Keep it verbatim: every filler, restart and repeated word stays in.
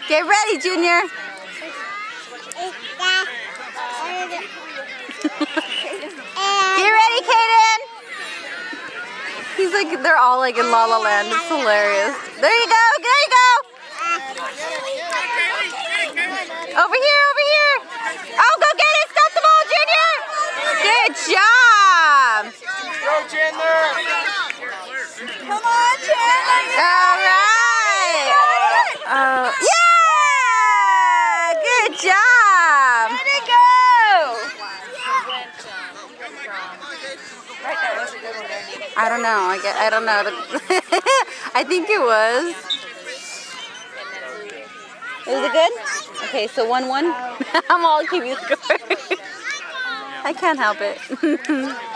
Get ready, Junior. Get ready, Kaden. He's like, they're all like in La La Land. It's hilarious. There you go. There you go. Over here, over here. Oh, go get it. Stop the ball, Junior. Good job. Go, Chandler. Come on, Chandler. All right. Uh, yeah. Good job. Let it go. I don't know. I get. I don't know. I think it was. Was it good? Okay, so one one. I'm all keeping score. I can't help it.